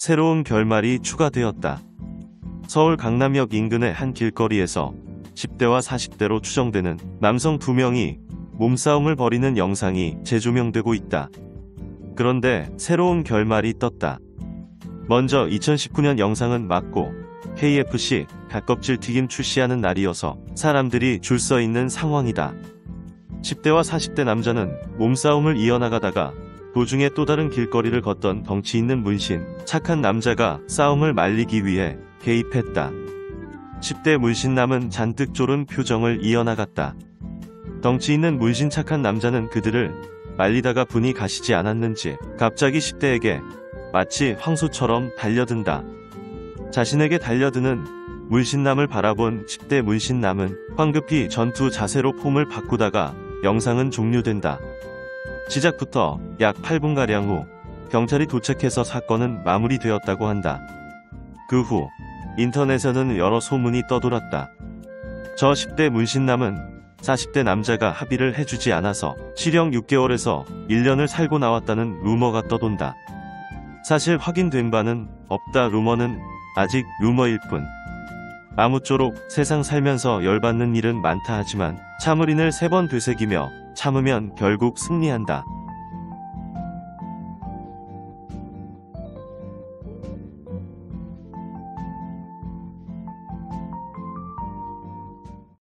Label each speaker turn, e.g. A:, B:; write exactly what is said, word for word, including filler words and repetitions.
A: 새로운 결말이 추가되었다. 서울 강남역 인근의 한 길거리에서 십 대와 사십 대로 추정되는 남성 두 명이 몸싸움을 벌이는 영상이 재조명되고 있다. 그런데 새로운 결말이 떴다. 먼저 이천십구 년 영상은 맞고 케이에프씨 닭껍질 튀김 출시하는 날이어서 사람들이 줄 서 있는 상황이다. 십 대와 사십 대 남자는 몸싸움을 이어나가다가 도중에 또 다른 길거리를 걷던 덩치 있는 문신 착한 남자가 싸움을 말리기 위해 개입했다. 십 대 문신남은 잔뜩 졸은 표정을 이어나갔다. 덩치 있는 문신 착한 남자는 그들을 말리다가 분이 가시지 않았는지 갑자기 십 대에게 마치 황소처럼 달려든다. 자신에게 달려드는 문신남을 바라본 십 대 문신남은 황급히 전투 자세로 폼을 바꾸다가 영상은 종료된다. 시작부터 약 팔 분가량 후 경찰이 도착해서 사건은 마무리되었다고 한다. 그 후 인터넷에는 여러 소문이 떠돌았다. 저 십 대 문신남은 사십 대 남자가 합의를 해주지 않아서 실형 육 개월에서 일 년을 살고 나왔다는 루머가 떠돈다. 사실 확인된 바는 없다. 루머는 아직 루머일 뿐. 아무쪼록 세상 살면서 열받는 일은 많다 하지만 참을인을 세 번 되새기며 참으면 결국 승리한다.